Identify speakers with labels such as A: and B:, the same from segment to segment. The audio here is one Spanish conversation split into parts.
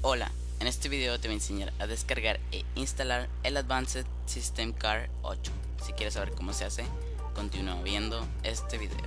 A: Hola, en este video te voy a enseñar a descargar e instalar el Advanced System Car 8. Si quieres saber cómo se hace, continúa viendo este video.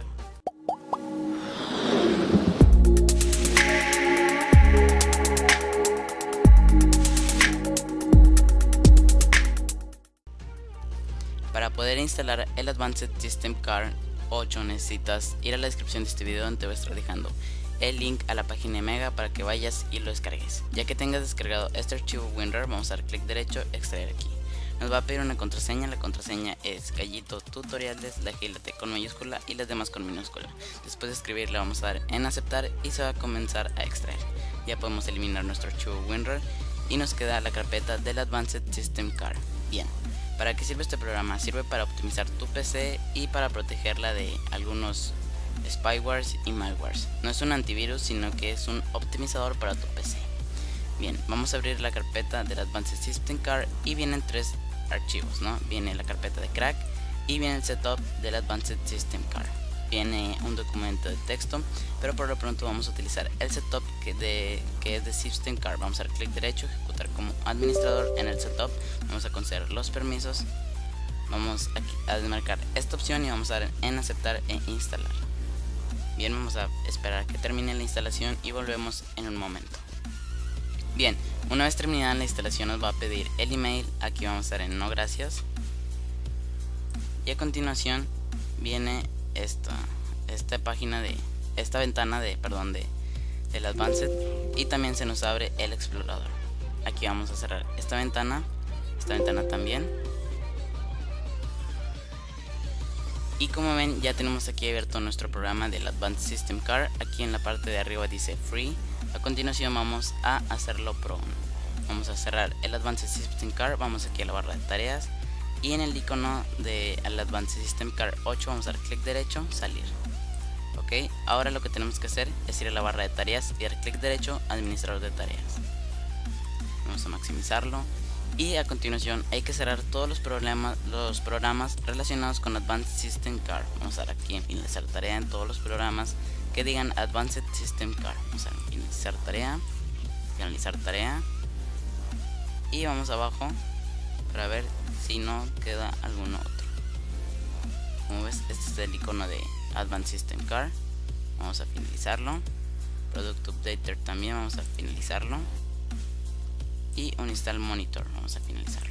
A: Para poder instalar el Advanced System Car 8 necesitas ir a la descripción de este video, donde te voy a estar dejando el link a la página de Mega para que vayas y lo descargues. Ya que tengas descargado este archivo WinRAR, vamos a dar clic derecho, extraer aquí. Nos va a pedir una contraseña, la contraseña es Gallito Tutoriales, la G y la T con mayúscula y las demás con minúscula. Después de escribir le vamos a dar en aceptar y se va a comenzar a extraer. Ya podemos eliminar nuestro archivo WinRAR y nos queda la carpeta del Advanced System Car. Bien. ¿Para qué sirve este programa? Sirve para optimizar tu PC y para protegerla de algunos spywares y malwares. No es un antivirus, sino que es un optimizador para tu PC. Bien, vamos a abrir la carpeta del Advanced System Car y vienen tres archivos, ¿no? Viene la carpeta de crack y viene el setup del Advanced System Car. Viene un documento de texto, pero por lo pronto vamos a utilizar el setup que es de System Car. Vamos a dar clic derecho, ejecutar como administrador en el setup. Vamos a conceder los permisos. Vamos a desmarcar esta opción y vamos a dar en aceptar e instalar. Bien, vamos a esperar a que termine la instalación y volvemos en un momento. Bien, una vez terminada la instalación nos va a pedir el email. Aquí vamos a dar en no gracias. Y a continuación viene esta página de esta ventana del Advanced, y también se nos abre el explorador. Aquí vamos a cerrar esta ventana también. Y como ven, ya tenemos aquí abierto nuestro programa del Advanced System Car. Aquí en la parte de arriba dice Free. A continuación vamos a hacerlo Pro. Vamos a cerrar el Advanced System Car. Vamos aquí a la barra de tareas y en el icono del Advanced System Car 8 vamos a dar clic derecho, salir. Ok, ahora lo que tenemos que hacer es ir a la barra de tareas y dar clic derecho, administrador de tareas. Vamos a maximizarlo. Y a continuación hay que cerrar todos los programas relacionados con Advanced System Car. Vamos a dar aquí en finalizar tarea en todos los programas que digan Advanced System Car. Vamos a dar en finalizar tarea y vamos abajo para ver si no queda alguno otro. Como ves, este es el icono de Advanced System Car. Vamos a finalizarlo. Product Updater también vamos a finalizarlo. Y Uninstall Monitor vamos a finalizarlo.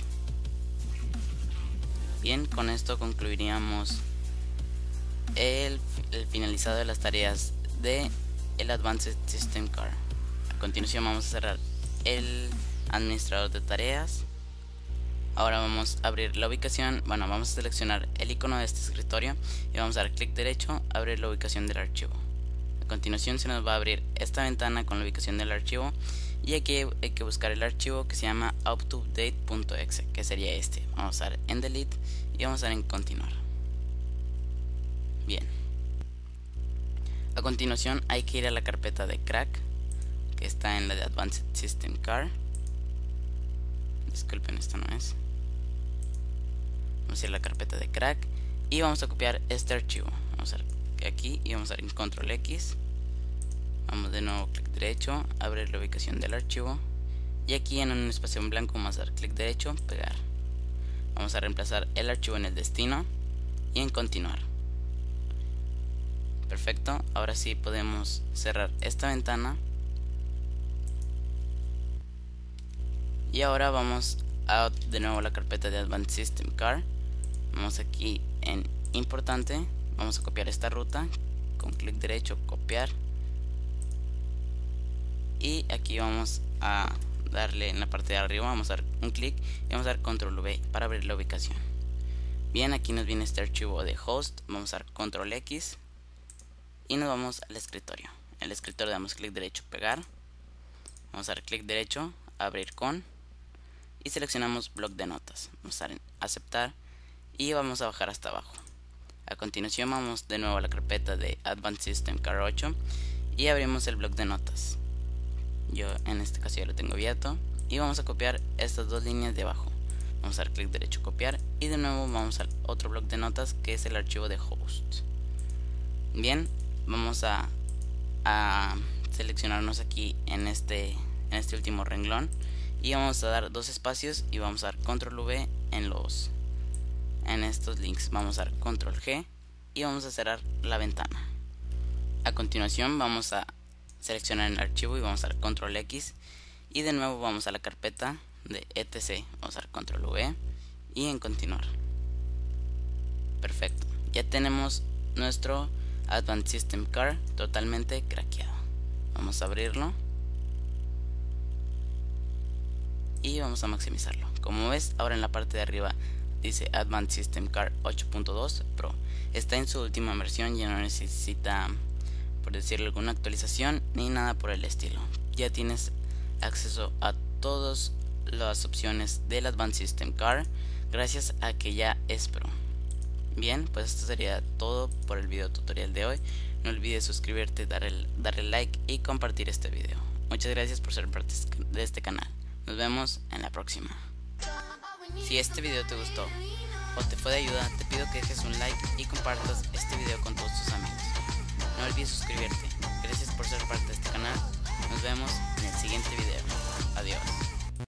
A: Bien, con esto concluiríamos el finalizado de las tareas de el Advanced System Car. A continuación vamos a cerrar el administrador de tareas. Ahora vamos a abrir la ubicación. Bueno, vamos a seleccionar el icono de este escritorio y vamos a dar clic derecho, abrir la ubicación del archivo. A continuación se nos va a abrir esta ventana con la ubicación del archivo. Y aquí hay que buscar el archivo que se llama uptodate.exe, que sería este. Vamos a dar en delete y vamos a dar en continuar. Bien. A continuación hay que ir a la carpeta de crack, que está en la de Advanced System Car. Disculpen, esta no es. Vamos a ir a la carpeta de crack y vamos a copiar este archivo. Vamos a dar aquí y vamos a dar en control X. Vamos de nuevo clic derecho, abrir la ubicación del archivo y aquí en un espacio en blanco vamos a dar clic derecho, pegar. Vamos a reemplazar el archivo en el destino y en continuar. Perfecto, ahora sí podemos cerrar esta ventana. Y ahora vamos a de nuevo a la carpeta de Advanced System Car. Vamos aquí en importante, vamos a copiar esta ruta con clic derecho, copiar. Y aquí vamos a darle en la parte de arriba, vamos a dar un clic y vamos a dar control V para abrir la ubicación. Bien, aquí nos viene este archivo de host, vamos a dar control X y nos vamos al escritorio. En el escritorio damos clic derecho, pegar. Vamos a dar clic derecho, abrir con y seleccionamos bloc de notas. Vamos a dar en aceptar y vamos a bajar hasta abajo. A continuación vamos de nuevo a la carpeta de Advanced System Car 8 y abrimos el bloc de notas. Yo en este caso ya lo tengo abierto y vamos a copiar estas dos líneas de abajo. Vamos a dar clic derecho, copiar y de nuevo vamos al otro bloc de notas que es el archivo de host. Bien, vamos a seleccionarnos aquí en este en este último renglón y vamos a dar 2 espacios y vamos a dar control V en estos links. Vamos a dar control G y vamos a cerrar la ventana. A continuación vamos a seleccionar el archivo y vamos a dar control X y de nuevo vamos a la carpeta de etc. Vamos a dar control V y en continuar. Perfecto, ya tenemos nuestro Advanced System Car totalmente craqueado. Vamos a abrirlo y vamos a maximizarlo. Como ves, ahora en la parte de arriba dice Advanced System Car 8.2 Pro. Está en su última versión, ya no necesita, por decirlo, alguna actualización ni nada por el estilo. Ya tienes acceso a todas las opciones del Advanced System Car gracias a que ya es Pro. Bien, pues esto sería todo por el video tutorial de hoy. No olvides suscribirte, darle like y compartir este video. Muchas gracias por ser parte de este canal. Nos vemos en la próxima. Si este video te gustó o te fue de ayuda, te pido que dejes un like y compartas este video con todos tus amigos. No olvides suscribirte. Gracias por ser parte de este canal. Nos vemos en el siguiente video. Adiós.